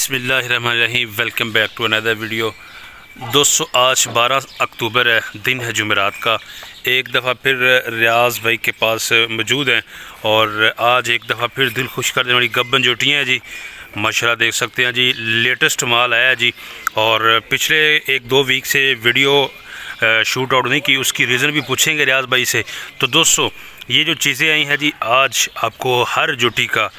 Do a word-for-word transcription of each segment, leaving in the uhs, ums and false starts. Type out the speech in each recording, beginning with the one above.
बिस्मिल्लाहिर्रहमानिर्रहीम। Welcome back to another video. दोस्तों आज बारह अक्टूबर है, दिन है जुमेरात का। एक दफ़ा फिर रियाज भाई के पास मौजूद हैं और आज एक दफ़ा फिर दिल खुश कर देने वाली गब्बन जोटियाँ हैं जी। माशाल्लाह देख सकते हैं जी, लेटेस्ट माल आया है जी। और पिछले एक दो वीक से वीडियो शूट आउट नहीं की, उसकी रीज़न भी पूछेंगे रियाज भाई से। तो दोस्तों ये जो चीज़ें आई हैं जी, आज आपको हर जोटी का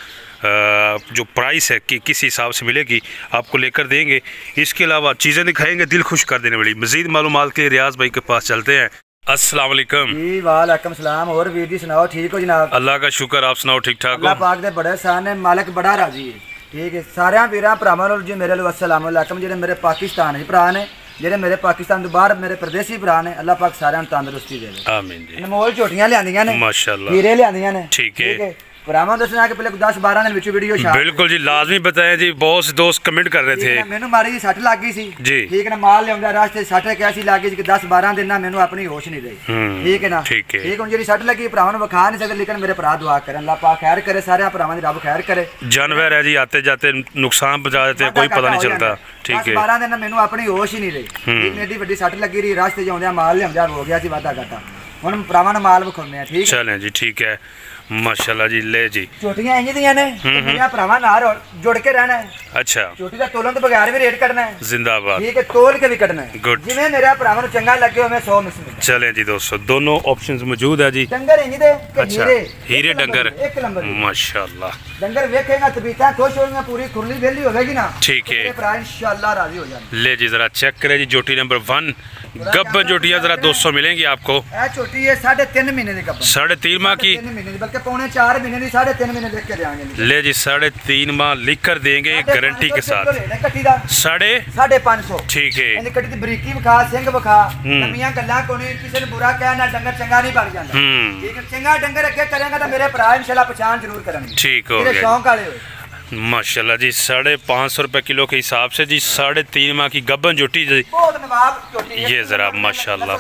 जो प्राइस है कि किस हिसाब से मिलेगी आपको लेकर देंगे। इसके अलावा चीज़ें दिखाएंगे दिल खुश कर देने वाली। मज़ीद मालूमात के लिए रियाज भाई के पास चलते हैं। अस्सलाम वालेकुम जी। वालेकुम सलाम। और वीर जी सुनाओ, ठीक हो जनाब? अल्लाह का शुक्र, आप सुनाओ ठीक ठाक हो? अल्लाह पाक दे बड़े सान है, मालिक बड़ा राजी है। ठीक है सारे वीरां भरावां जी मेरे लो अस्सलाम वालेकुम। जेडे मेरे पाकिस्तान दे भरा ने, जेडे मेरे पाकिस्तान तो बाहर मेरे प्रदेसी भरा ने, अल्लाह पाक सारे तंदुरुस्ती दे। आमीन जी। अनमोल झोटियां लियांदियां ने माशाल्लाह, हीरे लियांदियां ने। ठीक है भरावां दसना कि पहले दस बारह दिन विच वीडियो शाम बिल्कुल जी लाजमी बताएं जी। बहुत से दोस्त कमेंट कर रहे थे मैनू मारी जी सट लग गई सी जी। ठीक है ना, माल लिया रास्ते सट कैसी लग गई कि दस बारह दिन ना मैनू अपनी होश नहीं रही। ठीक है ना, ठीक है। ठीक हुन जी सट लगी भरावां नूं विखा नहीं सकदे, लेकिन मेरे भरा दुआ करें अल्लाह पाक खैर करे, सारे भरावां दी रब खैर करे। जानवर है जी, आते जाते नुकसान पहुंचा देते हैं, कोई पता नहीं चलता। ठीक है बारह दिन मैनू अपनी होश ही नहीं रही। एडी वड्डी सट लगी रही, रास्ते जाउंदे माल लिया हो गया सी वादा घाटा। हुन भरावां नूं माल विखाउने आ। ठीक है चलें जी, ठीक है माशाल्लाह जी। ले जी छोटियां इंज दियां ने, मेरा भरावां नाल जुड़ के रहना है। अच्छा, छोटी दा तोलन तो बगैर भी रेट करना है। जिंदाबाद। ठीक है, तोल के भी करना है। गुड। जिवें मेरा भरावां नूं चंगा लगे मैं सौ मिस में। चलें जी दोस्तों, दोनों ऑप्शंस मौजूद है जी। डंगर इंज दे के अच्छा, हीरे हीरे डंगर एक नंबर माशाल्लाह। डंगर वेखेगा तबीयतां खुश होंगी, पूरी खुरली वेली होगी ना। ठीक है, भरा इंशाअल्लाह राजी हो जाएंगे। ले जी जरा चेक करें जी। जोटी नंबर वन गब्बन जोटियां जरा दो सौ मिलेंगी आपको। ए छोटी है साढ़े तीन महीने की गब्बन, साढ़े तीन माह की, तीन महीने बल्कि पौने चार महीने की, साढ़े तीन महीने लिख के देंगे। ले जी साढ़े तीन माह लिख कर देंगे गारंटी के साथ। साढ़े साढ़े पाँच सौ ठीक है। कटी दी बरीकी विखा, सिंह विखा, नवीं गल्लां कोई नहीं, किसी ने बुरा कहना डंगर चंगा नहीं बन जाता। ठीक है, चंगा डंगर अगे करेंगे तो मेरे भरा इंशाल्लाह पहचान जरूर करेंगे। ठीक हो गया, शौक वाले माशाल्लाह जी। साढ़े पाँच सौ रुपए किलो के हिसाब से जी, साढ़े तीन माह की गब्बन जोटी जी। बहुत नवाब जोटी है ये जरा माशाल्लाह।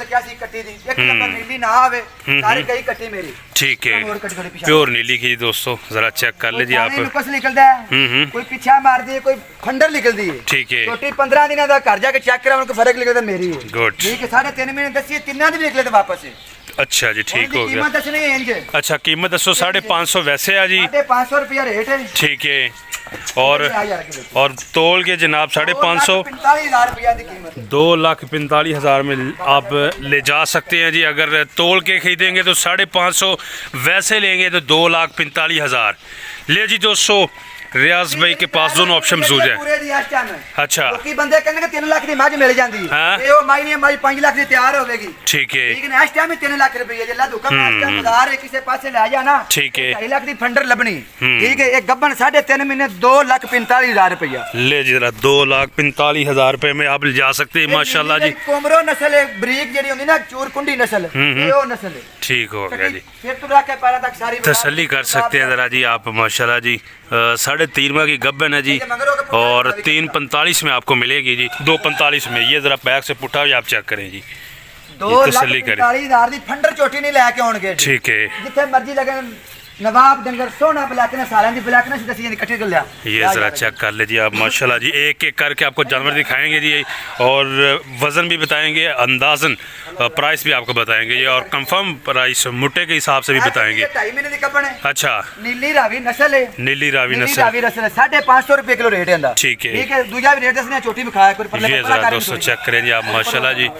ठीक है, प्योर नीली की दोस्तों, जरा चेक कर लीजिए आप। निकलता है, कोई पीछा मार दी, कोई खंडर निकलती है। ठीक है, छोटी पंद्रह दिन का घर जाके चेक करा, उनको फर्क निकलता मेरी है। गुड। ठीक है, साढ़े तीन महीने दसी तीन दिन निकले थे वापस से। अच्छा जी, ठीक हो गया। कीमत अच्छा कीमत दसो। साढ़े पाँच सौ वैसे है जी, पाँच सौ रुपया रेट है। ठीक है, और और तोल के जनाब साढ़े पाँच सौ दो लाख पैंतालीस हजार में आप ले जा सकते हैं जी। अगर तोल के खरीदेंगे तो साढ़े पाँच सौ, वैसे लेंगे तो दो लाख पैंतालीस हजार। ले जी दोस्तों, रियाज भाई के पास दोनों ऑप्शन मौजूद है। अच्छा, बंदे कहने तीन लाख की मज मिल जाती है, वो माई नहीं मज पाँच लाख की तैयार होगी। ठीक है, लेकिन इस टाइम तीन लाख रुपए जल्ला दुकान बाजार किसी पासे ले जाना। ठीक है, ढाई लाख की फंडर लबनी। ठीक है, एक गब्बन साढ़े तीन महीने दो लाख पैंतालीस हजार रुपया। ले जी जरा दो लाख पैंतालीस हजार रुपए में आप जा सकते हैं माशाल्लाह जी। कोमरो नस्ल ब्रीक जी होती ना, चूर कुंडी नस्ल, वो नस्ल है। ठीक हो गया जी, फिर तो रख के पैरा तक सारी तसल्ली कर सकते हैं जरा जी आप माशाल्लाह जी। साढ़े तीन माह की गब्बन है जी, और तीन पैंतालीस में आपको मिलेगी जी, दो पैंतालीस में। ये जरा पैक से पुट्ठा भी आप चेक करें जी, दो तसल्ली करें। फंडर चोटी नहीं लैके आउणगे। ठीक है, जिथे मर्जी लगे नवाब डंगर सोना ब्लैकनेस सारे दी ब्लैकनेस दसी इकट्ठे कर लिया। ये जरा चेक कर लीजिए आप माशाल्लाह जी। एक एक करके आपको जानवर दिखाएंगे जी, और वजन भी बताएंगे, अंदाजन प्राइस भी आपको बताएंगे ये, और कंफर्म प्राइस मुट्टे के हिसाब से भी बताएंगे। अच्छा, नीली रावी नस्ल है, नीली रावी नस्ल रावी नस्ल है, साढ़े पाँच सौ रुपए किलो रेट है। ठीक है, ठीक है, दूसरा भी रेट दसने छोटी भी खाया कोई। ये जरा दोस्तों चेक करें जी आप माशाल्लाह जी।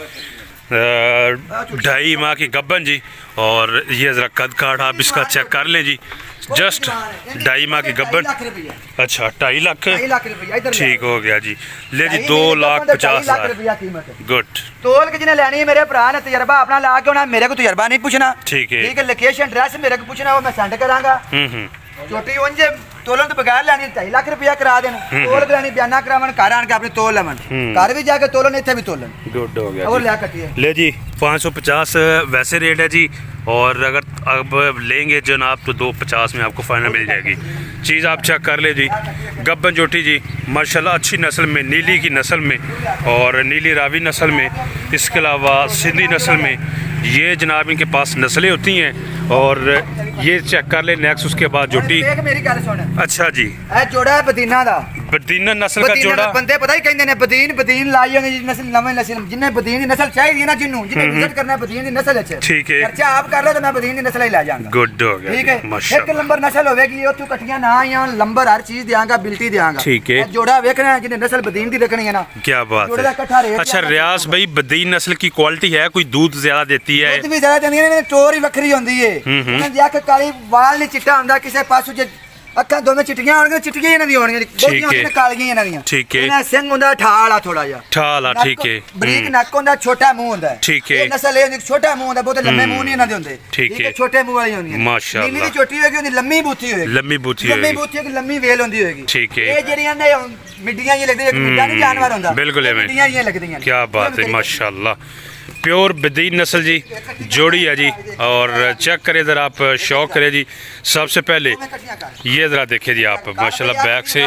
ढाई माह की गब्बन जी, और ये जरा कद काट आप इसका चेक कर लें जी। जस्ट ढाई माह की गब्बन। अच्छा, ढाई लाख ठीक हो गया जी। ले जी दो लाख पचास हजार। गुड। तोल के जिन्हें लेनी है मेरे भरा ने तजर्बा अपना ला के होना, मेरे को तजर्बा नहीं पूछना। ठीक है, ठीक है, लोकेशन एड्रेस मेरे को पूछना, वो मैं सेंड करांगा। छोटी उंज तोलन तो बगैर लेनी ढाई लाख रुपया करा देना, तोल लेनी बयाना करावन, घर आन के अपने तोल लवन, घर भी जाके तोलन, इत्थे भी तोलन। गुड हो गया। और ले कटिए। ले जी पाँच सौ पचास वैसे रेट है जी, और अगर अब लेंगे जनाब तो दो पचास में आपको फाइनल मिल जाएगी। चीज़ आप चेक कर ले जी। गब्बन जोटी जी माशाल्लाह अच्छी नस्ल में, नीली की नस्ल में और नीली रावी नस्ल में, इसके अलावा सिंधी नस्ल में, ये जनाब इनके पास नस्लें होती हैं। और ये चेक कर ले नेक्स्ट, उसके बाद जोटी। मेरी गल सुन। अच्छा जी, जोड़ा है पदीना दा, बदीन नस्ल का जोड़ा बंदे पता ही कहते हैं बदीन बदीन लाई होंगे जी नस्ल नवी नस्ल जिन्हें बदीन की नस्ल चाहिए ना जिन्हों जिन्हें विजिट करना है बदीन की नस्ल है ठीक है खर्चा आप कर लो तो मैं बदीन की नस्ल ही ला जाऊंगा गुड हो गया ठीक है एक नंबर नस्ल होगी वो तू कटियां ना या लंबर हर चीज देंगा बिल्टी देंगा ठीक है जोड़ा वेखना है जिन्हें नस्ल बदीन की रखनी है ना क्या बात है। अच्छा रियाज भाई बदीन नस्ल की क्वालिटी है कोई दूध ज्यादा देती है दूध भी ज्यादा देती है टोर ही वखरी होती है उन्हें जाके काली वाल नहीं चिट्टा होंदा किसी पासों जे अक्खां दोवें चिट्टियां होणगियां चिट्टियां इन्हां दी होणगियां बहुतियां होणगियां कालियां इन्हां दियां ठीक है इन्हां सिंह हुंदा ठाल आ थोड़ा जिहा ठाल आ ठीक है बरीक नक हुंदा छोटा मुंह हुंदा ठीक है नस्ल ए हुंदी छोटा मुंह हुंदा बहुत लंबे मुंह नहीं इन्हां दे हुंदे ठीक है छोटे मुंह वाली होंदियां माशाअल्लाह नीली दी चोटी होगी हुंदी लंबी बूथी होगी लंबी बूथी होगी लंबी बूथी होगी लंबी वेल हुंदी होगी ठीक है ये जेड़ियां ने मिड्डियां जी लगदी है मिड्डा नहीं जानवर हुंदा बिल्कुल मिड्डियां जी लगदियां क्या बात है माशाअल्लाह प्योर बदीन नस्ल जी जोड़ी है जी और चेक करें जरा आप शौक करें जी सबसे पहले ये जरा देखें जी आप माशाल्लाह बैक से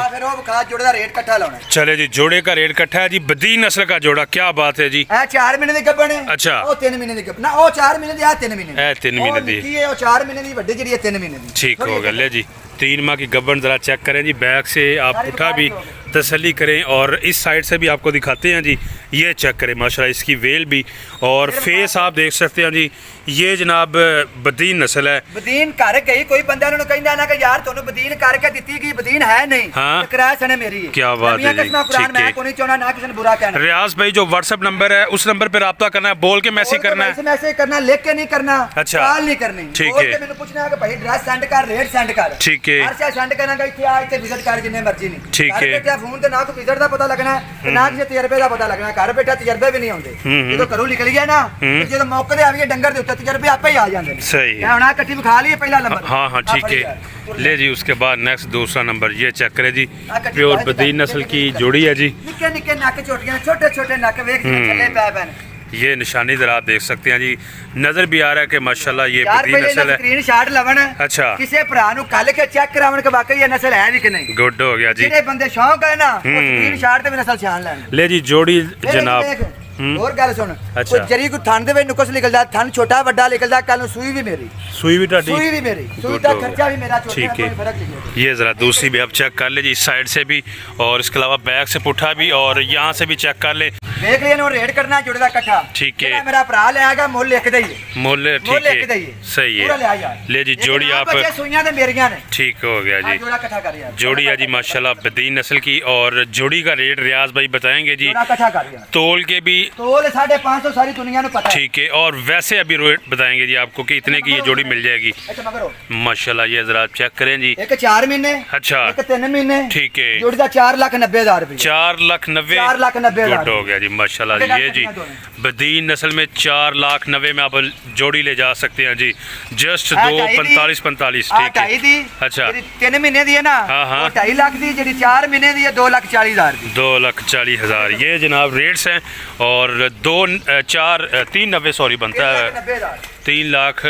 चले जी जोड़े का रेट कट्ठा है जी बदीन नस्ल का जोड़ा क्या बात है जी चार महीने दी गब्बन है अच्छा ओ तीन महीने दी गब्बन ना ओ चार महीने दी आ तीन महीने ए तीन महीने दी ये ओ चार महीने दी बड़ी जड़ी है तीन महीने दी ठीक हो गया ले जी तीन माह की गब्बन जरा चेक करें जी बैक से आप उठा भी तसल्ली करें और इस साइड से भी आपको दिखाते हैं जी ये चेक करें माशाल्लाह इसकी वेल भी और फेस आप देख सकते हैं जी ये जनाब बदीन नस्ल है बदीन कर गई कोई बंदा उन्होंने कहंदा ना कि यार तन्नू बदीन करके दित्ती गई बदीन है नहीं हाँ टकराया सने मेरी क्या बात है जी ठीक है मैं कोई चाहना ना किसी ने बुरा कहना रियाज भाई जो व्हाट्सएप नंबर है उस नंबर पे राब्ता करना है बोल के मैसेज करना है मैसेज करना लिख के नहीं करना अच्छा कॉल नहीं करनी ठीक है मैंने पूछना है कि भाई एड्रेस सेंड कर रेट सेंड कर ठीक है हर चीज सेंड करना इत्थे आ इत्थे विजिट कर जिन्ने मर्जी नहीं ठीक है बेटा फोन ते ना तो विजिट दा पता लगना है ना किसी तजर्बे दा पता लगना घर बेटा तजर्बे भी नहीं आउंदे ਜਦੋਂ ਘਰੋਂ ਨਿਕਲ ਗਿਆ ਨਾ ਜਦੋਂ ਮੌਕੇ ਤੇ ਆ ਗਏ ਡੰਗਰ ਦੇ ਉੱਤੇ ਤਜਰਬੇ ਆਪੇ ਹੀ ਆ ਜਾਂਦੇ ਨੇ सही है ਹੁਣ ਆ ਕੱਟੀ ਵਿਖਾ ਲਈਏ ਪਹਿਲਾ ਨੰਬਰ हाँ हाँ ठीक है ले जी उसके बाद नेक्स्ट दूसरा नंबर ये चेक करें जी प्योर बदीन नस्ल की जोड़ी है जी निक्के निक्के नक छोटियां छोटे छोटे नक वेख थल्ले पै पैन ये निशानी जरा आप देख सकते हैं जी नजर भी आ रहा है कि माशाल्लाह ये बदीन नस्ल है स्क्रीन शॉट लवन अच्छा किसी भरा नु कल के चेक करावन के वाकई ये नस्ल है भी कि नहीं गुड हो गया जी जेडे बंदे शौक है ना स्क्रीन शॉट ते भी नस्ल छान लेन ले जी जोड़ी जनाब और गल सुन कोई जरी को थान दे नुकस निकलदा थान छोटा बड़ा निकलदा कल सुई भी मेरी सुई भी टाटी सुई भी मेरी सुई का खर्चा भी मेरा ठीक है ये जरा दूसरी भी आप चेक कर ले जी इस साइड से भी और इसके अलावा बैक से पुठा भी और यहाँ से भी चेक कर ले देख लिया रेड करना जुड़े दा इकट्ठा ठीक है मेरा भरा ले आएगा मोल लिख दइए मोल ठीक है सही है ले जी जोड़ी आप सुइयां ते मेरियां ने ठीक हो गया जी जोड़ा इकट्ठा कर यार जोड़ी है जी माशाल्लाह बदीन नस्ल की और जोड़ी का रेट रियाज भाई बताएंगे जी इकट्ठा कर यार तोल के भी तोल साढ़े पाँच सौ सारी दुनिया को पता है ठीक है और वैसे अभी रेट बताएंगे जी आपको कि इतने की ये जोड़ी मिल जाएगी माशाल्लाह ये जरा चेक करें जी एक चार महीने अच्छा एक तीन महीने ठीक है जोड़ी का चार लाख नब्बे हजार रुपये चार लाख नब्बे चार लाख नब्बे हजार हो गया जी माशाल्लाह ये जी बदीन नस्ल में चार लाख नब्बे में आप जोड़ी ले जा सकते हैं जी जस्ट दो पैंतालीस पैंतालीस ठीक है अच्छा तीन महीने दी है ना ढाई लाख दी जी चार महीने दी है दो लाख चालीस हजार दो लाख चालीस हजार ये जनाब रेट्स हैं और दो चार तीन नब्बे सॉरी बनता है तीन लाख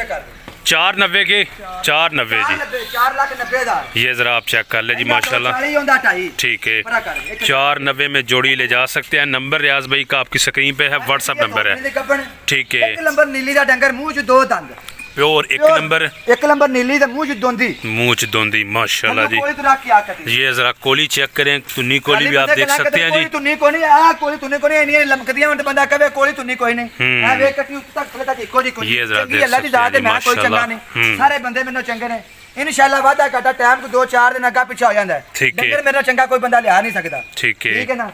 चार नब्बे के चार नब्बे जी चार लाख नब्बे हजार ये जरा आप चेक कर ले जी माशाल्लाह ठीक है चार नब्बे में जोड़ी ले जा सकते हैं नंबर रियाज भाई का आपकी स्क्रीन पे है व्हाट्सएप नंबर है ठीक है नंबर नीली दा डंगर मुंह च दो दंद प्योर एक नंबर एक नंबर नीली दा मुंह च दोंदी मुंह च दोंदी माशाल्लाह जी ये जरा कोली चेक करें तुन्नी कोली भी आप देख सकते हैं जी तुन्नी कोनी आ कोली तुन्नी कोनी नहीं लमकदियां उन बंदा कहे कोली तुन्नी कोई नहीं आ वे कटी तक थले तक इको जी कोई ये जरा देख अल्लाह दी जात है मैं कोई चंगा नहीं सारे बंदे मेनू चंगे ने इंशाल्लाह वादा काटा टाइम को दो चार दिन अगा पीछे हो जांदा है डंगर मेरा चंगा कोई बंदा लिया नहीं सकता ठीक है ठीक है ना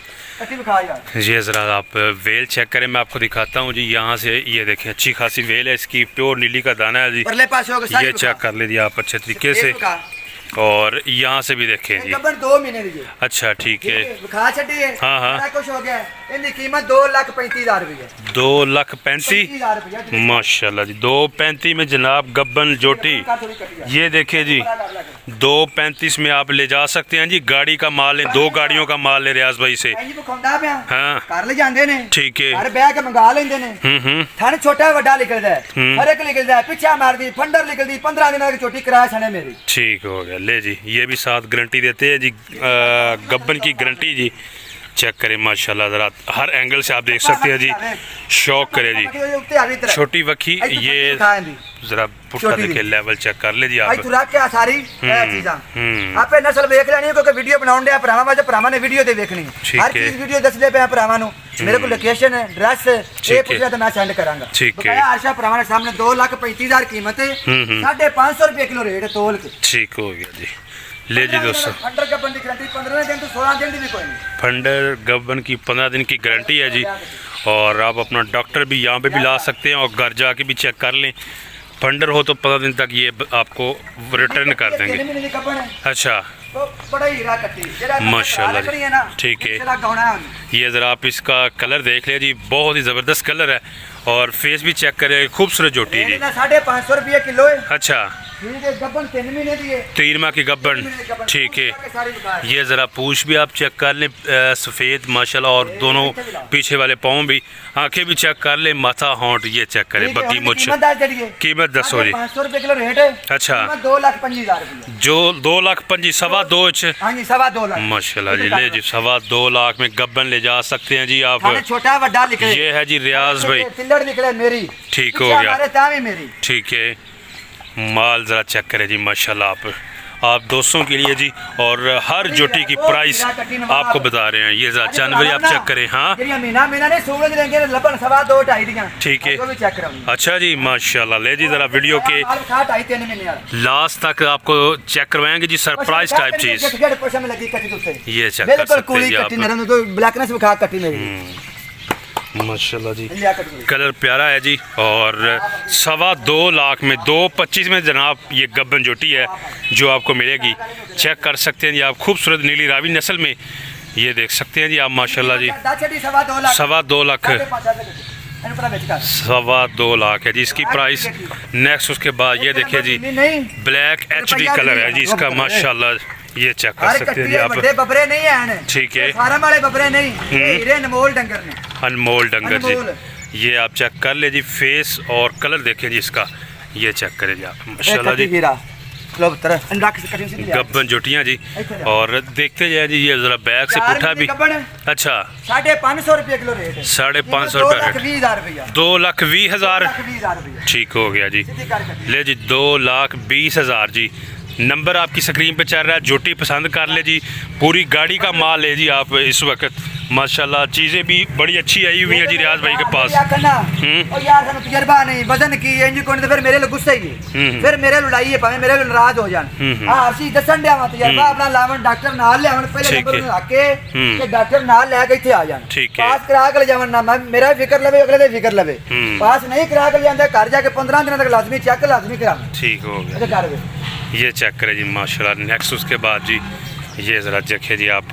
ये ज़रा आप वेल चेक करें मैं आपको दिखाता हूँ जी यहाँ से ये देखें अच्छी खासी वेल है इसकी प्योर नीली का दाना है जी ये चेक कर लीजिए आप अच्छे तरीके से और यहाँ से भी देखें जी दो महीने दी अच्छा ठीक है हाँ हाँ कुछ हो गया इनकी कीमत दो लाख पैंतीस हजार रुपये दो लाख पैंतीस माशाल्लाह जी दो पैंतीस में जनाब गब्बन जोटी ये देखिए जी दो पैंतीस में आप ले जा सकते हैं जी गाड़ी का माल है दो गाड़ियों का माल है रियाज भाई से हाँ ठीक है मंगा लेंगे छोटा बड़ा निकलता है फर्क निकलता है पिछा मार दी फंडर निकलती पंद्रह दिन की छोटी किराया छने मेरी ठीक हो गया ले जी ये भी साथ गारंटी देते हैं जी गब्बन की गारंटी जी चेक करें माशाल्लाह, ज़रा हर एंगल से आप देख सकते हैं जी। शौक करें जी, छोटी वक्की ये ज़रा पुट्ठा देखे, लेवल चेक कर ले जी आप। सारी आपे नस्ल देख लेनी क्योंकि वीडियो बनाउण दे भरावां वास्ते, भरावां ने वीडियो ते देखनी हर चीज वीडियो दसदे पे भरावां नु। मेरे को लोकेशन एड्रेस ये पूछया तो मैं सेंड करांगा। ठीक है, आशा भरावां ने सामने दो लाख पैंतीस हजार कीमत है, साढ़े पाँच सौ रुपये किलो रेट तोल के। ठीक हो गया जी। ले जी दोस्तों, फंडर गबन की गारंटी पंद्रह दिन तो सोलह दिन भी कोई नहीं। फंडर गबन की पंद्रह दिन की गारंटी है जी। और आप अपना डॉक्टर भी यहाँ पे भी ला सकते हैं और घर जाके भी चेक कर लें। फंडर हो तो पंद्रह दिन तक ये आपको रिटर्न कर देंगे। अच्छा, माशाल्लाह जी, ठीक है। ये ज़रा आप इसका कलर देख ले जी, बहुत ही ज़बरदस्त कलर है और फेस भी चेक करें, खूबसूरत जोटी जी। साढ़े पाँच सौ रुपये किलो है। अच्छा, तीन माह की गब्बन, ठीक है। ये ज़रा पूछ भी आप चेक कर लें, सफ़ेद माशाल्लाह, और दोनों पीछे वाले पाँव भी, आंखें भी चेक कर लें, माथा होंठ ये चेक करें। बाकी मुझ कीमत दसो जी। अच्छा, दो लाख पच्चीस हजार जो दो लाख पच्चीस सवा दो सवा दो लाख माशाल्लाह जी। ले जी, सवा दो लाख में गब्बन ले जा सकते हैं जी आप। छोटा बड़ा लिखे, ये है जी रियाज भाई, मेरी ठीक हो गया, ठीक है। माल ज़रा चेक करें जी माशाल्लाह, आप आप दोस्तों के लिए जी। और हर जोटी की प्राइस आपको बता रहे हैं। ये ज़रा जानवरी आप चेक करें। हाँ, ठीक है, अच्छा जी माशाल्लाह। ले जी, ज़रा वीडियो के लास्ट तक आपको चेक करवाएंगे जी, सरप्राइज टाइप चीज़ ये चेक कर सकते हैं माशाल्लाह जी। कलर प्यारा है जी। और सवा दो लाख में दो पच्चीस में जनाब ये गब्बन जोटी है जो आपको मिलेगी। चेक कर सकते हैं जी आप, खूबसूरत नीली रावी नस्ल में ये देख सकते हैं जी आप माशाल्लाह जी। सवा दो लाख सवा दो लाख है जी इसकी प्राइस। नेक्स्ट उसके बाद ये देखिए जी, ब्लैक एच डी कलर है जी इसका माशाल्लाह, ये चेक कर सकते हैं जी आप। बबरे नहीं है, ठीक है, फार्म वाले बबरे नहीं, हीरे अनमोल डंगर ने, अनमोल डंगर जी। ये आप चेक कर ले जी, फेस और कलर देखें जी इसका, ये चेक करें जी आप माशाल्लाह जी। गब्बन जोटियाँ जी। और देखते जाए जी, ये जरा बैग से पुठा भी। अच्छा, साढ़े पाँच सौ रुपये किलो रेट, साढ़े पाँच सौ रुपये, दो लाख बीस हजार, ठीक हो गया जी। ले जी, दो लाख बीस हजार जी। नंबर आपकी स्क्रीन पे चल रहा है, जोटी पसंद कर ले जी। पूरी गाड़ी का माल है जी आप इस वक्त माशाल्लाह। चीज़ें भी बड़ी अच्छी आई हुई हैं जी रियाज भाई के पास। और यार तजर्बा नहीं, वजन की इंज कोण, फिर मेरे लिए गुस्सा ही है, फिर मेरे लड़ाई है, भाਵੇਂ मेरे नाराज हो जान। हां, ਅਸੀਂ ਦੱਸਣ ਦਿਆ ਵਾ ਤਜਰਬਾ ਆਪਣਾ ਲਾਵਣ, ਡਾਕਟਰ ਨਾਲ ਲਿਆਵਣ, ਪਹਿਲੇ ਨੰਬਰ ਨੂੰ ਆਕੇ ਤੇ ਡਾਕਟਰ ਨਾਲ ਲੈ ਕੇ ਇੱਥੇ ਆ ਜਾਣ, ਪਾਸ ਕਰਾ ਕੇ ਜਾਵਣ ਨਾ, ਮੈਂ ਮੇਰਾ ਫਿਕਰ ਲਵੇ, ਅਗਲੇ ਦੇ ਫਿਕਰ ਲਵੇ। ਪਾਸ ਨਹੀਂ ਕਰਾ ਕੇ ਜਾਂਦਾ, ਘਰ ਜਾ ਕੇ पंद्रह दिनों तक लाजमी चेक लाजमी करा। ठीक हो गया, ये चेक करें जी माशाल्लाह। नेक्स्ट उसके बाद जी, ये ज़रा देखें जी आप,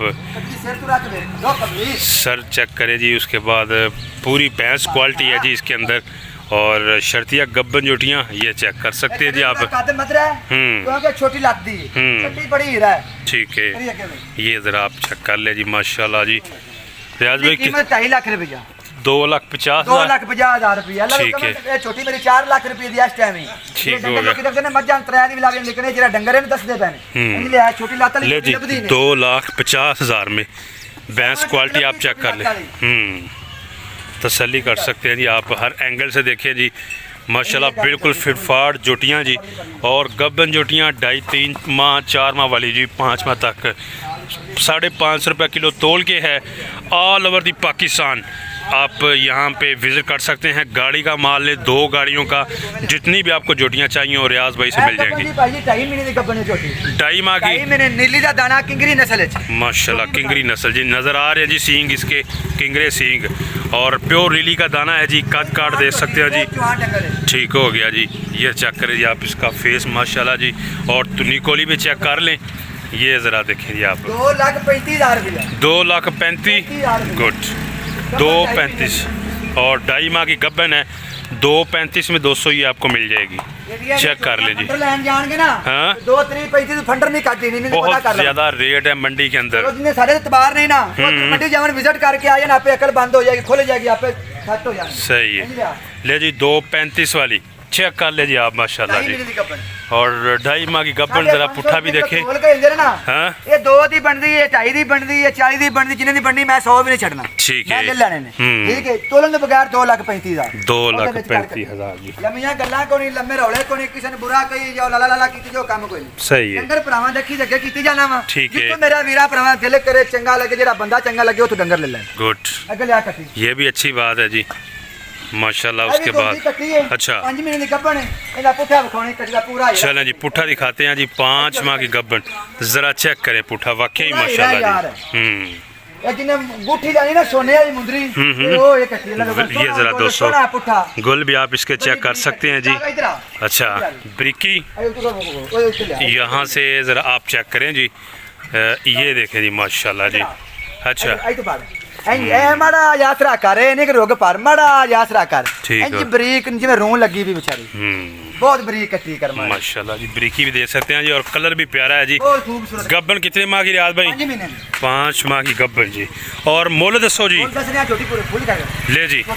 सर चेक करें जी। उसके बाद पूरी भैंस क्वालिटी है जी इसके अंदर। और शर्तिया गब्बन जोटियाँ ये चेक कर सकते हैं जी आप। छोटी लाती बड़ी हीरा है, ठीक है। ये ज़रा आप चेक कर ले जी माशाल्लाह जी। रियाज भाई की ढाई लाख रुपया, दो लाख पचास दो लाख पचास हजार रुपया, ठीक है। छोटी मेरी चार लाख रुपये दी इस टाइम ही, ठीक हो गया। मज्जां त्रै दी भी लागे, लेकिन जेड़ा डंगर ने दसदे पैने ले छोटी लात ले जी, दो लाख पचास हजार में भैंस क्वालिटी आप चेक कर ले। हम्म, तसल्ली कर सकते हैं जी आप, हर एंगल से देखें जी माशाल्लाह, बिल्कुल फिटफाट जोटियाँ जी। और गब्बन जोटियाँ ढाई तीन माह चार माह वाली जी, पाँच माह तक साढ़े पाँच सौ रुपये किलो तोल के है। ऑल ओवर दी पाकिस्तान आप यहाँ पे विज़िट कर सकते हैं। गाड़ी का माल ले, दो गाड़ियों का, जितनी भी आपको जोटियाँ चाहिए और रियाज भाई से मिल जाएंगी। ढाई माह की नीली दा दाना किंगरी नस्ल माशाल्लाह, किंगरी नस्ल जी। नज़र आ रहे हैं जी सींग इसके, किंगरे सींग, और प्योर नीली का दाना है जी। कद काट देख सकते हैं जी, ठीक हो गया जी। ये चेक करें जी आप इसका फेस माशाल्लाह जी। और तुनिकोली भी चेक कर लें, ये ज़रा देखें जी आप, दो लाख पैंतीस हज़ार दो लाख पैंतीस गुड दो पैंतीस। और ढाई माह की गब्बन है, दो पैंतीस में दो सौ ये आपको मिल जाएगी। चेक कर ले जी। हाँ, बहुत ज्यादा रेट है मंडी के अंदर, सारे एतबार नहीं ना, मंडी जावन विजिट करके आ जाए, अकल बंद हो जाएगी, खुल जाएगी, आप सेट हो जाएगी। सही है। ले जी, दो पैंतीस वाली चेक कर ले जी आप माशाल्लाह जी। और ढाई माह की गब्बन जरा पुट्ठा भी देखे। हाँ ये दो दी बनदी है, ढाई दी बनदी है, चालीस दी बनदी, जिन्हें दी बनदी मैं सौ भी नहीं छड़ना। ठीक है ठीक है। तोलन के बगैर दो लाख पैंतीस हजार दो लाख पैंतीस हजार जी। लम्मियां गल्लां को नहीं, लम्मे रौले को नहीं, किसी ने बुरा कही जाओ लाला लाला कीती जो काम कोई नहीं। सही है। डंगर भरावां देखी जगह कीती जाना वा। ठीक है। जितो मेरा वीरा भरावां दिल करे चंगा लगे, जेड़ा बंदा चंगा लगे वो तो डंगर ले ले। गुड, अगे लिया कटी, ये भी अच्छी बात है जी माशाल्लाह। उसके बाद अच्छा पांच महीने की गब्बन है, इना पुठा दिखाने कटदा पूरा है। चलें जी पुट्ठा दिखाते हैं जी। पाँच माह की गब्बन जरा चेक करें पुट्ठा, वाकई माशाल्लाह जी। हम्म ये जिने गुठी लानी ना सोने वाली मुंदरी, वो ये कटी लगा। ये जरा दोस्तों गुल भी आप इसके चेक कर सकते हैं जी। अच्छा ब्रिकी यहाँ से जरा आप चेक करें जी। ये देखें जी माशाल्लाह जी। अच्छा ए माड़ा यात्रा करे नहीं कि रोग पर माड़ा यात्रा कर। ठीक है। बरीक जिਵੇਂ रोन लगी भी बेचारी, बहुत बरीक कटी कर माशाल्लाह जी। बरीकी भी देख सकते हैं जी और कलर भी प्यारा है जी। गब्बन कितने माह की रियाज भाई? पाँच माह की गब्बन जी। और मोल दसो जी। ले जी।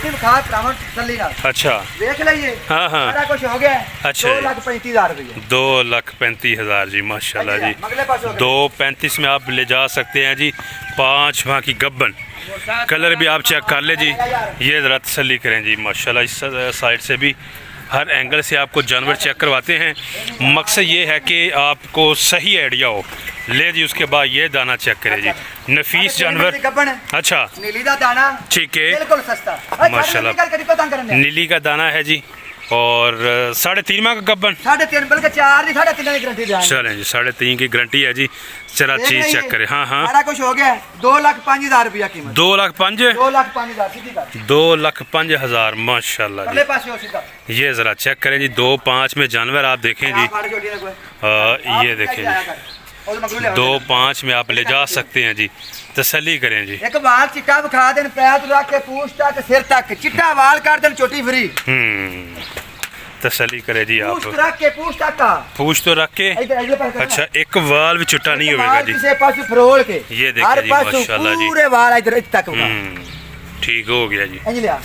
अच्छा देख लीजिए। हाँ हाँ कुछ हो गया। अच्छा दो लाख पैंतीस हजार रुपये। दो लाख पैंतीस हजार जी माशाल्लाह जी। दो पैंतीस में आप ले जा सकते हैं जी। पाँच माह की गब्बन, कलर भी आप चेक कर ले जी। ये ज़रा तसल्ली करें जी माशाल्लाह। इस साइड से भी हर एंगल से आपको जानवर चेक करवाते हैं। मकसद ये है कि आपको सही आइडिया हो। ले जी उसके बाद ये दाना चेक करें जी। नफीस जानवर। अच्छा नीली का दाना। ठीक है बिल्कुल सस्ता माशाल्लाह। नीली का दाना है जी। और साढ़े तीन माह का गब्बन, साढ़े तीन बल्कि चार की साढ़े तीन की गारंटी दे। चलें जी साढ़े तीन की गारंटी है जी। चला चीज चेक करें। हाँ हाँ सारा कुछ हो गया। दो लाख पाँच हजार रुपया कीमत। दो लाख पाँच दो लाख पाँच हजार सीधी बात। दो लाख पाँच हजार माशाल्लाह जी। ये जरा चेक करें जी। दो पाँच में जानवर आप देखें जी। आ, ये देखें जी। दो पाँच में आप ले जा सकते हैं जी। तसल्ली करें जी। एक बाल चिट्टा बखा देन, पैर रख के पूछ तक सिर तक चिट्टा वाल कर देन, छोटी फ्री। हम्म तसल्ली करे जी आप। पूछ रख के पूछ तक का पूछ तो रख के। अच्छा एक वाल भी चिट्टा नहीं होगा जी। किसी पास फरोल के ये देखिए जी माशाल्लाह जी। पूरे वाल इधर तक ठीक हो गया जी।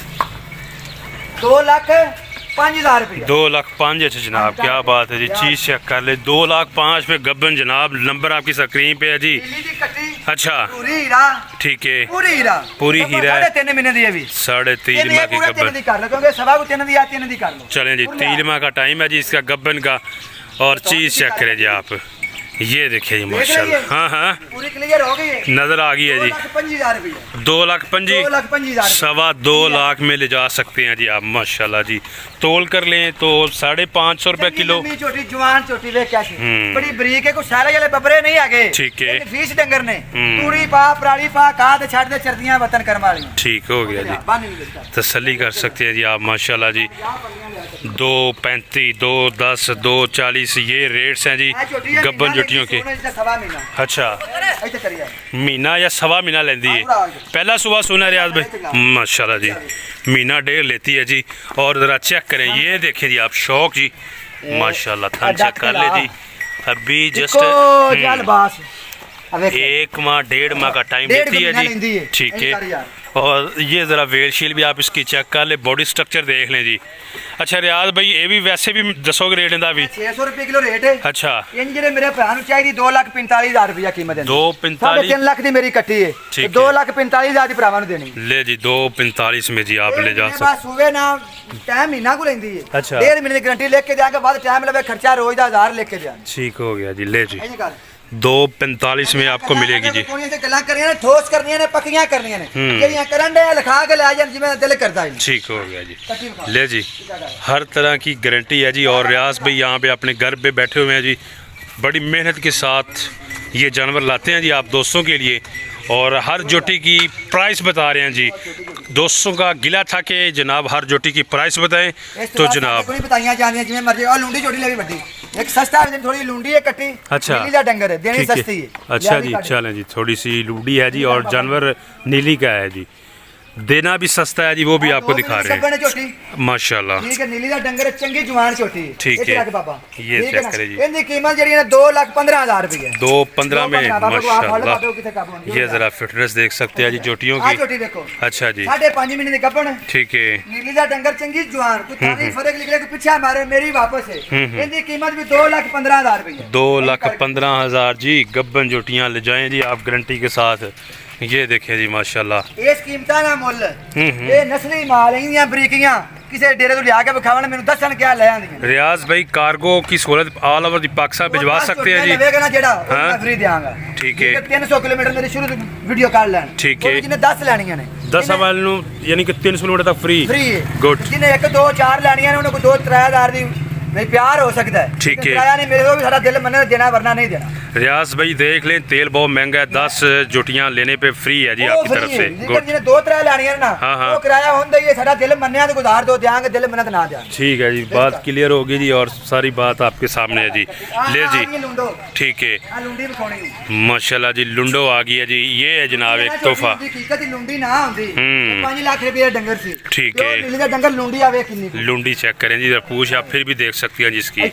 दो लाख पाँच हजार रुपये। दो लाख पाँच। अच्छा जनाब क्या बात है जी। चीज चेक कर ले। दो लाख पाँच में गब्बन जनाब। नंबर आपकी स्क्रीन पे है जी। अच्छा पूरी हीरा। ठीक है पूरी हीरा। पूरी हीरा है। तीन महीने दी भी साढ़े तीन माह की गब्बन। चलें जी तीन माह का टाइम है जी इसका गब्बन का। और चीज चेक करें जी आप। ये देखिए जी माशाल्लाह। हाँ हाँ पूरी क्लियर हो गई है। नजर आ गई है जी। दो लाख पंजी सवा दो लाख में ले जा सकते हैं जी आप माशाल्लाह जी। तोल कर लें तो साढ़े पाँच सौ रुपए किलो। छोटी जवान छोटी वे क्या बड़ी बरीक है। कुछ सारे जले बबरे नहीं आगे। ठीक है। फीस डंगर ने तूड़ी पा पराली पा काद छड़ दे चर्दियां वतन कर्म वाली। ठीक हो गया जी। तसल्ली कर सकते हैं जी आप माशाल्लाह जी। दो पैंतीस, दो दस, दो चालीस ये रेट्स हैं जी गब्बन जुटियों के। अच्छा महीना या सवा महीना लेंदी है। पहला सुबह सुना रियाज भाई माशाल्लाह जी। महीना डेढ़ लेती है जी। और जरा चेक करें ये देखें जी आप। शौक जी माशाल्लाह। थान चेक कर ले जी। अभी जस्ट एक माह डेढ़ माह का टाइम देती है जी। ठीक है। और ये ज़रा वेल शील भी आप इसकी चेक कर ले। बॉडी स्ट्रक्चर देख लें जी। अच्छा रियाज भाई ये भी वैसे भी दसोगे रेट इंदा भी? छह सौ रुपए किलो रेट है। अच्छा इंजरे मेरे भरा चाहिए दो लाख पैंतालीस हजार रुपया कीमत है। दो पैंतालीस तीन लाख दी मेरी कट्टी है। दो लाख पैंतालीस हजार दी भरावां देनी। ले जी दो पैंतालीस में जी आप ले जा सकते। सुबह ना टाइम महीना को लेंदी है। अच्छा डेढ़ महीने की गारंटी लेके जाएंगे बाद टाइम लगे खर्चा रोज का हजार लेके जाए। ठीक हो गया जी। ले जी दो पैंतालीस में आपको मिलेगी जी। ठोस करनी है पक्कियां करनी है करन दे लिखा के ले जान जिवें दिल करता है। ठीक हो गया जी। ले जी हर तरह की गारंटी है जी। और रियाज भाई यहाँ पे अपने घर पे बैठे हुए हैं जी। बड़ी मेहनत के साथ ये जानवर लाते हैं जी आप दोस्तों के लिए। और हर जोटी की प्राइस बता रहे हैं जी। दोस्तों का गिला था कि जनाब हर जोटी की प्राइस बताएं तो जनाब बताइए जानी जिवें मर्जी। और लुंडी जोटी ले भी बड़ी एक सस्ता है थोड़ी लुंडी है कट्टी। अच्छा नीली का डंगर है देनी सस्ती है। अच्छा जी चलें जी थोड़ी सी लुंडी है जी और जानवर नीली का है जी। देना भी सस्ता है जी, वो भी आपको दिखा रहे हैं माशाल्लाह। ठीक है, नीली दा डंगर चंगी जवान छोटी। ठीक है बाबा, ये चेक करें जी। इनकी कीमत जड़ी है दो लाख पंद्रह हजार रुपए। दो पंद्रह में माशाल्लाह। ये जरा फिटनेस देख सकते हैं जी जोटियों की। जोटी देखो, अच्छा जी, साढ़े पाँच महीने की गब्बन है। ठीक है, नीली दा डंगर चंगी जवान, कुछ थानी फर्क निकले को पीछे हमारे मेरी वापस है। इनकी कीमत भी दो लाख पंद्रह हजार रुपए। दो लाख पंद्रह हजार जी, गब्बन जोटियां ले जाएं जी आप गारंटी के साथ। ये देखिए जी माशाल्लाह, इस कीमता ना मुल ये नस्ली माल इंदियां बरीकियां किसी डेरे तो लिया के विखावन मेनू दसन क्या ले आंदी। रियाज भाई कार्गो की सहूलत ऑल ओवर दी पाकिस्तान भिजवा सकते हैं जी। लेवेगा ना जेड़ा मैं फ्री देंगा। ठीक है, तीन सौ किलोमीटर मेरी शुरू वीडियो कर लें। ठीक है, जिन्हें दस लेनियां ने दस वाल नु यानी कि तीन सौ किलोमीटर तक फ्री फ्री है। गुड। जिन्हें एक दो चार लेनियां ने उन्हें दो त्रै हजार दी नहीं प्यार हो सकता है। ठीक है, किराया नहीं मेरे को भी सारा दिल मन्ने देना वरना नहीं देना। रियाज भाई देख लें तेल बहुत महंगा है, दस जोटियां लेने पे फ्री है जी आपकी तरफ से। जिन्हें दो त्रै लेनी है ना वो किराया होंदा ही है, सारा दिल मन्ने तो गुजार दो देंगे, दिल मन्नत ना देंगे। ठीक है जी, बात क्लियर होगी जी और सारी बात आपके सामने है जी। ले जी, ठीक है माशाल्लाह जी, लुंडो आ गई है जी। ये है जनाब एक तोहफा। लुंडी ना होंदी पाँच लाख रुपए डंगर से। ठीक है, डंगर लुंडी आवे कितनी लुंडी चेक करें जी, पूछ आप फिर भी देख सकती हैं जिसकी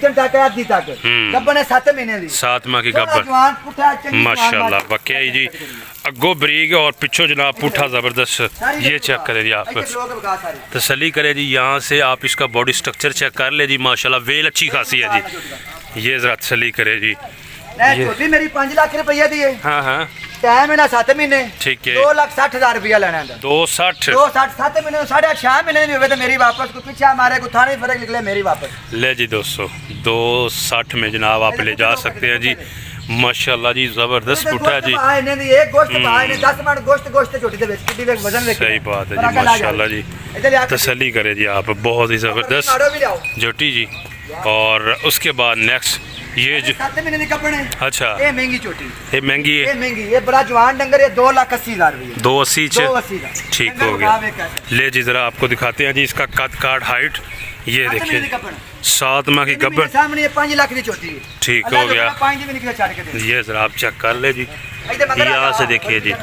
सात माह की गब्बर माशाल्लाह वाकई जी। अगो बरीक और पिछो जनाब पुठा जबरदस्त। ये चेक करें जी, आप तसल्ली करें जी, यहाँ से आप इसका बॉडी स्ट्रक्चर चेक कर ले जी माशाल्लाह, वेल अच्छी खासी है जी। ये जरा तसल्ली करें जी। ये मेरी पाँच लाख रुपया दी है। हाँ हाँ, टाइम है ना सात महीने। ठीक है, दो लाख साठ हजार रुपया लेना है। दो साठ दो साठ सात महीने साढ़े छह महीने भी हुए तो मेरी वापस को पीछे हमारे को थाने फर्क निकले मेरी वापस। ले जी दोस्तों, दो साठ में जनाब आप ले जा सकते हैं जी माशाल्लाह जी, जबरदस्त पुठा जी। एक गोश्त दस मन गोश्त गोश्त छोटी से वजन। सही बात है जी माशाल्लाह जी, तसल्ली करे जी आप, बहुत ही जबरदस्त जोटी जी। और उसके बाद नेक्स्ट ये जो सात महीने की कपड़े। अच्छा, ये महंगी छोटी, ये महंगी है, ये महंगी, ये बड़ा जवान डंगर है। दो लाख अस्सी हजार रुपये। दो अस्सी ठीक हो गया। ले जी जरा आपको दिखाते हैं जी इसका कद काट हाइट। ये देखिए सात माह की गब्बर सामने पाँच लाख की छोटी। ठीक हो गया, ये जरा आप चेक कर ले जी, यहाँ से देखिए जी।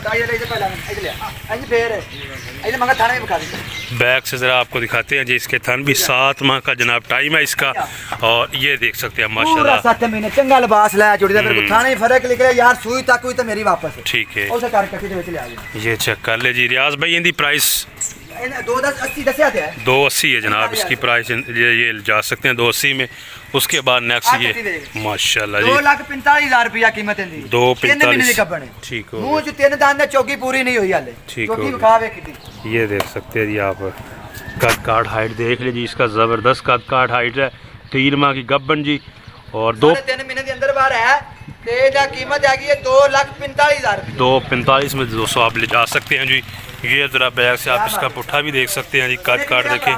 बैक से जरा आपको दिखाते हैं जी, इसके थन भी सात माह का जनाब टाइम है इसका। और ये देख सकते हैं माशाल्लाह, सात महीने चंगा लिबास लाया जोड़ी दा, मेरे को थाने फर्क निकले यार, सुई तक हुई तो मेरी वापस है। ठीक है, उसे कर करके दे ले आ गए। ये चेक कर ले जी। रियाज भाई इनकी प्राइस दो अस्सी दस है दो अस्सी है जनाब इसकी प्राइस। ये ये जा सकते हैं दो अस्सी में। उसके बाद नेक्स्ट ये माशाल्लाह जी दो लाख पैंतालीस हजार रुपया कीमत है। दो पैंतालीस ठीक हो, मुंह जो तीन दांत चौकी पूरी नहीं हुई हाले। ठीक हो, ये देख सकते हैं जी आप, कद काट हाइट देख लीजिए इसका, जबरदस्त कद काट हाइट है। तीन माह की गब्बन जी और दो तीन महीने के अंदर बाहर है। कीमत आ गई है दो लाख पैंतालीस हजार। दो पैंतालीस में दोस्तों आप ले जा सकते हैं जी। ये जरा बैग से आप इसका पुट्ठा भी देख सकते हैं जी, कद काट देखे।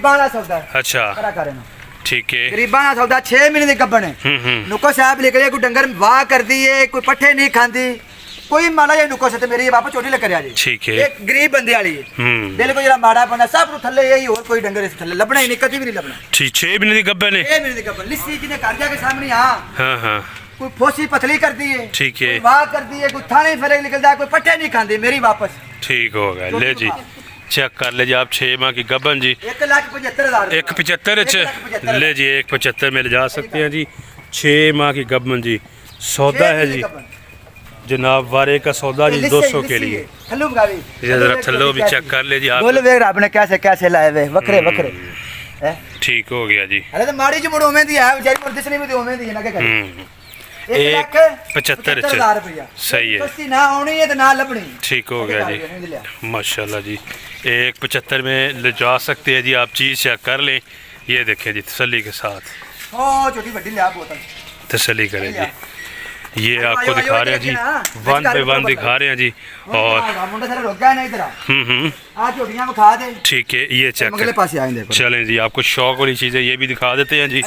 अच्छा ठीक है, गरीबाना सौदा छह महीने की गब्बन है। नुको साहब निकले कोई डंगर वाह कर दी है, कोई पट्ठे नहीं खाती, कोई माला ये नुको से मेरी वापस चोटी लेकर आ जी। ठीक है, एक गरीब बंदे वाली है, बिल्कुल जरा माड़ा बंदा सब थल्ले यही और कोई डंगर इस थल्ले लबना ही नहीं, कभी भी नहीं लबना। ठीक, छह महीने की गब्बन है। छह महीने की गब्बन लिस्सी जिन्हें कर दिया के सामने। हाँ हाँ हाँ, कोई फोसी पतली कर दी है। ठीक है, वाह कर दी है, कोई थाने फर्क निकलता है, कोई पट्ठे नहीं खाती मेरी वापस। ठीक हो गया, ले जी चेक कर ले जी आप, छह माह की गब्बन जी। एक लाख पचहत्तर हजार एक पचहत्तर ले जी, एक पचहत्तर में ले जा सकते हैं जी। छह माह की गब्बन जी, सौदा है जी जनाब, वारे का सौदा जी दो सौ के लिए। जरा थल्लो भी चेक कर ले जी आप, आपने कैसे कैसे लाए वे वखरे वखरे। ठीक हो गया जी। अरे तो माड़ी जी मुड़ो में दी है बेचारी मुर्दी से नहीं भी ओमे दी ना क्या करे। एक पचहत्तर सही है ना होनी है तो ना लबनी। ठीक हो गया जी माशाल्लाह जी, एक पचहत्तर में ले जा सकते हैं जी आप, चीज़ चेक कर लें। ये देखें जी तसल्ली के साथ, ओ छोटी बड़ी ले बोतल तसल्ली करें जी। ये आपको दिखा रहे हैं जी, वन पे वन दिखा रहे हैं जी। और ठीक है, ये चेक चलें जी, आपको शौक वाली चीज़ें ये भी दिखा देते हैं जी।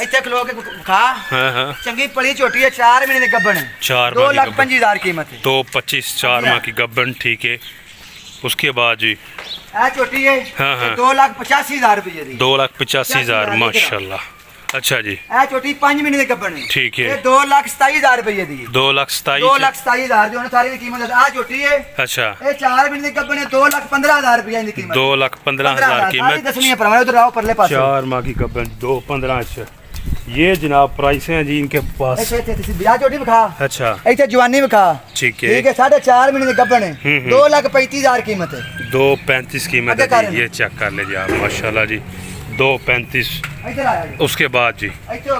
चंगी पड़ी छोटी है, चार महीने की गब्बन है, चार दो लाख पच्चीस हजार कीमत है। दो पच्चीस चार माह की गब्बन। ठीक है, उसके बाद जी छोटी है, हाँ हाँ, दो लाख पचासी हजार रुपये। दो लाख पचासी हजार माशाल्लाह, अच्छा जी ए छोटी पांच महीने दी गब्बन है ठीक है दो लाख सताई हजार रुपये दी दो लाख सताई दो लाख सताई हजार दी सारी दी कीमत आ छोटी है अच्छा ये चार महीने दी गब्बन है दो लाख पंद्रह हजार रुपये दी कीमत दो लाख पंद्रह हजार कीमत दसवीं है परवाने उधर आओ परले पास चार माह की गब्बन दो पंद्रह अच्छा ये जनाब प्राइस हैं जी इनके पास ब्याह छोटी विखा अच्छा इतने जवानी विखा ठीक है ठीक है साढ़े चार महीने दी गब्बन है दो लाख पैंतीस हजार कीमत है दो पैंतीस कीमत है ये चेक कर लीजिए आप माशाल्लाह जी दो पैंतीस उसके बाद जी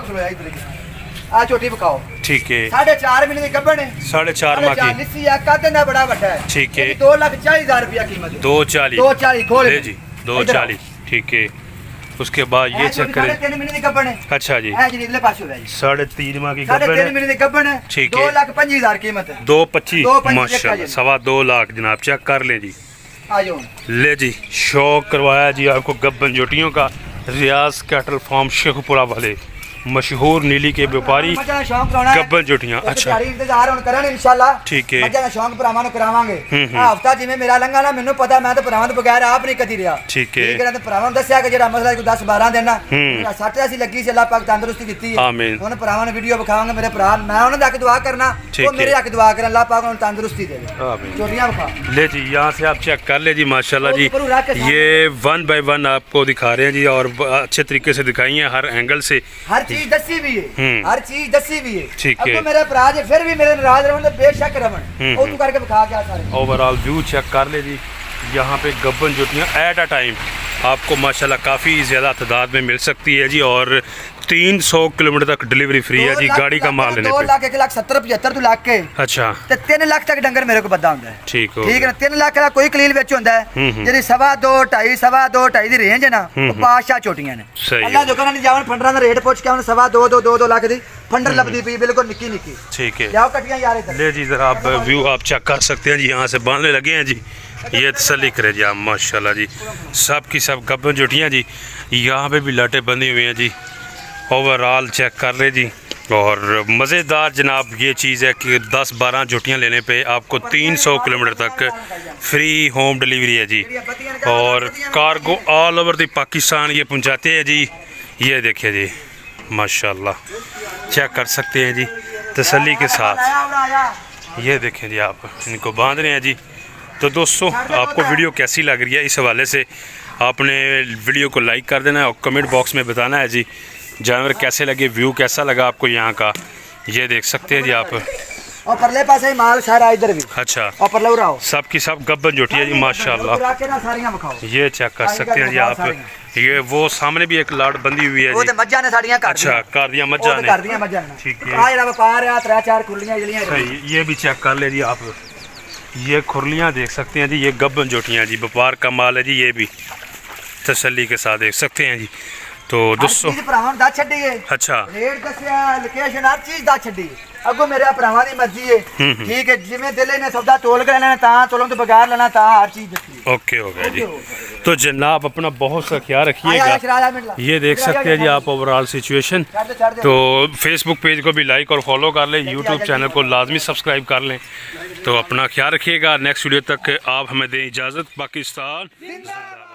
आ छोटी बकाओ ठीक है साढ़े चार महीने की गब्बन है साढ़े चार माह की लिस्सी है कद ना बड़ा बड़ा है ठीक है दो लाख चालीस हजार रुपया कीमत दो चालीस दो चालीस खोल जी दो चालीस ठीक है उसके बाद ये चेक करें तीन महीने की गब्बन है अच्छा जी साढ़े तीन माह की साढ़े तीन महीने की गब्बन है ठीक है दो लाख पच्चीस हजार कीमत है दो पच्चीस माशाल्लाह सवा दो लाख जनाब चेक कर लें जी ले जी शौक करवाया जी आपको गब्बन जोटियों का रियाज कैटल फार्म शेखपुरा वाले मशहूर नीली के व्यापारी गब्बन जोटियां अच्छा इंशाल्लाह ठीक है शौक भरावां करावांगे हफ्ता जिवें मेरा लंघा ना मैनूं पता मैं तो भरावां तो बगैर आप नहीं कदी रहा ठीक है ठीक है तो भरावां दस्सिया कि जेड़ा मसला कोई दस बारह दिन ना सੱਟ ऐसी लगी सी अल्लाह पाक तंदुरुस्ती दित्ती है आमीन हुण भरावां ने वीडियो विखावांगे मेरे भरा मैं उन्हां दे हक दुआ करना वो मेरे हक दुआ करन अल्लाह पाक उन्हें तंदुरुस्ती दे आमीन जोटियां विखा ले जी यहां से आप चेक कर ले जी माशाल्लाह जी ये वन बाय वन आपको दिखा रहे हैं जी और अच्छे तरीके से दिखाई है हर एंगल से हर चीज दसी भी है हर चीज दसी भी है ठीक है अब मेरे भरा जे फिर भी मेरे नाराज रहन तो बेशक रहन ओ तू करके दिखा क्या सारे ओवरऑल व्यू चेक कर ले जी यहाँ पे गब्बन जोटियां एट अ टाइम आपको माशाल्लाह काफ़ी ज़्यादा तादाद में मिल सकती है जी और तीन सौ किलोमीटर तक डिलीवरी फ्री है जी गाड़ी का माल लेने पे दो लाख एक लाख सत्तर पचहत्तर तू लाख के अच्छा ते तीन लाख तक डंगर मेरे को बद्दा हुंदा है ठीक हो ठीक है तीन लाख का कोई कलील विच हुंदा है जेडी सवा दो ढाई सवा दो ढाई दी रेंज है ना बादशाह चोटियां ने अल्लाह जो करना जावन फंडरां दा रेट पूछ के उन सवा दो दो दो दो लाख दी फंडर लबदी पई बिल्कुल निक्की निक्की ठीक है जाओ कटियां यार इधर ले जी जरा आप व्यू आप चेक कर सकते हैं जी यहाँ से बांधने लगे हैं जी ये तसल्ली करे जी आप माशाल्लाह जी सब की सब गब्बन जोटियां जी यहाँ पे भी लाटे बंधी हुई हैं जी ओवरऑल चेक कर ले जी और मज़ेदार जनाब ये चीज़ है कि दस बारह जोटियाँ लेने पे आपको तीन सौ किलोमीटर तक फ्री होम डिलीवरी है जी और cargo all over the Pakistan ये पहुँचाते हैं जी ये देखिए जी माशाल्लाह चेक कर सकते हैं जी तसल्ली के साथ ये देखें जी आप इनको बांध रहे हैं जी। तो दोस्तों आपको वीडियो कैसी लग रही है इस हवाले से आपने वीडियो को लाइक कर देना है और कमेंट बॉक्स में बताना है जी जानवर कैसे लगे व्यू कैसा लगा आपको यहाँ का ये देख सकते हैं जी आप और परले पास है माल सारा इधर भी अच्छा और परले उराओ सब की सब गब्बन जोटी है जी माशाल्लाह ये चेक कर सकते हैं जी आप ये वो सामने भी एक लाट बंदी हुई है जी मज्जा ने साड़ियां कर अच्छा कर दिया मज्जा ने कर दिया मज्जा ने ठीक है आ जेड़ा व्यापार है त्रै चार खुरलियां जलियां सही ये भी चेक कर ले जी आप ये खुरलियां देख सकते हैं जी ये गब्बन जोटियां जी व्यापार का माल है जी ये भी तसल्ली के साथ देख सकते हैं जी। तो दोस्तों अच्छा रेट दसिया लोकेशन हर चीज दा छड्डी अगो मेरे भरावां दी मर्जी है ठीक है जिवें दिल ने सौदा तोल के लेना ता तोलों तो बगैर लेना ता हर चीज दसी ओके हो गया जी। तो जनाब अपना बहुत सा ख्याल रखिएगा। ये देख सकते हैं जी आप ओवरऑल सिचुएशन। तो फेसबुक पेज को भी लाइक और फॉलो कर लें यूट्यूब चैनल को लाजमी सब्सक्राइब कर लें। तो अपना ख्याल रखिएगा नेक्स्ट वीडियो तक आप हमें दें इजाज़त। पाकिस्तान।